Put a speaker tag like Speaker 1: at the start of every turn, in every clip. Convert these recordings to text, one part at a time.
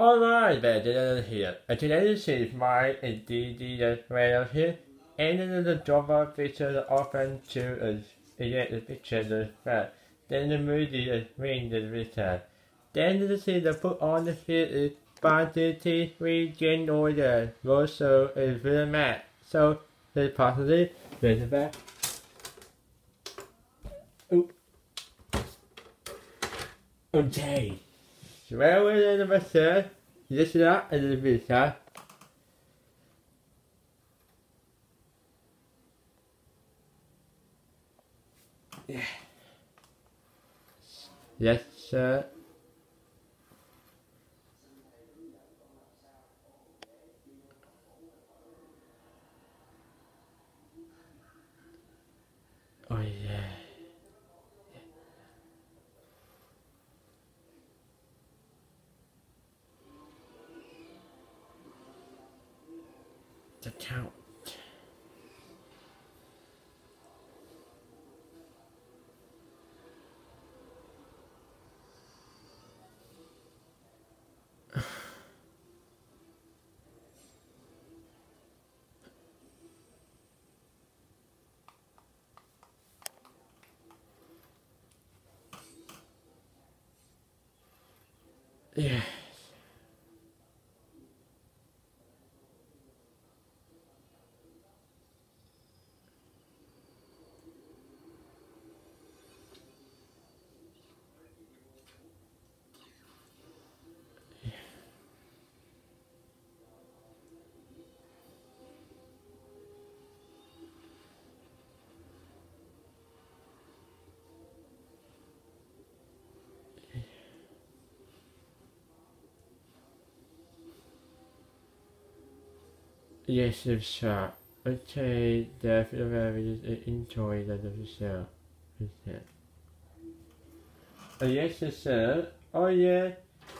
Speaker 1: Alright, then here. And today's is my DD radio here. And then the drama picture often to us. The picture is fair. Then the movie is ring the return. Then the scene put on the here is by the T3 Gen Order. Roadshow is Miramax. So the possibly with the back. Oop. Okay. Well, we're in the master. This is not a little bit, huh? Yeah. Yes, sir. Oh, yeah. The count. Yeah. Yes, it's sharp. Okay, definitely enjoy the show. Yes, sir. Oh, yeah.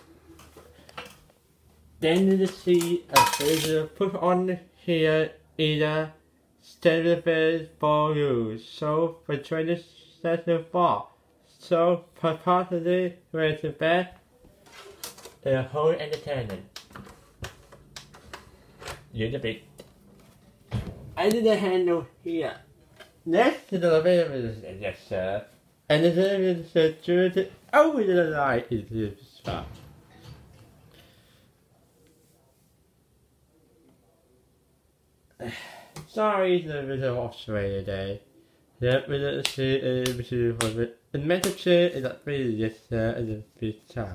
Speaker 1: Then you see a video put on here either television for you. So for 2024. So for possibly with the best the whole entertainment. You're the big. I did the handle here. Next to the video, yes sir. And the video security over the light is this spot. Sorry, the video of Australia Day. The video is the message is that video yes sir is a bit time.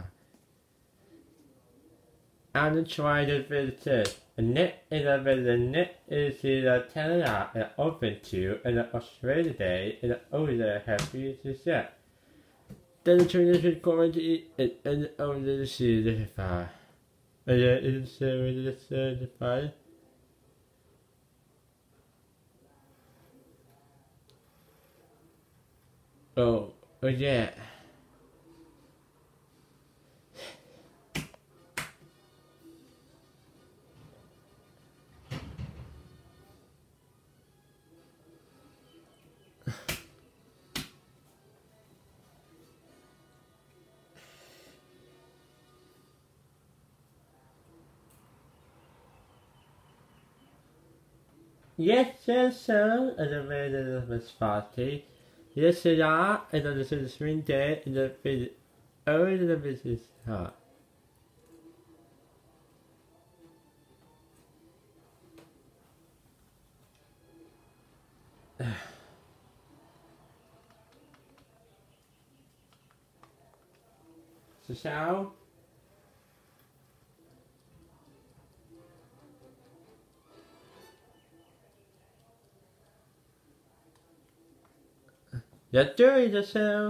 Speaker 1: And try the video. The net is a the net is the Canada and open to and the Australia Day and over happy to share. Then the trainer should go to eat it and over the sea the fire. And then it's the fire. Oh yeah. Yes, sir, and the man of the party. Yes, they are, and on the swing day in the visit. Oh, the business heart. So, shall? You're doing the show.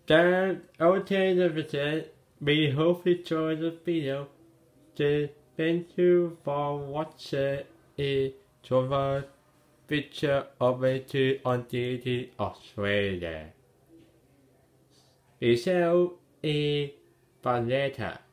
Speaker 1: Then, okay, we hope you enjoyed the video. Thank you for watching a cover picture of it on TV Australia. We sell a Parramatta.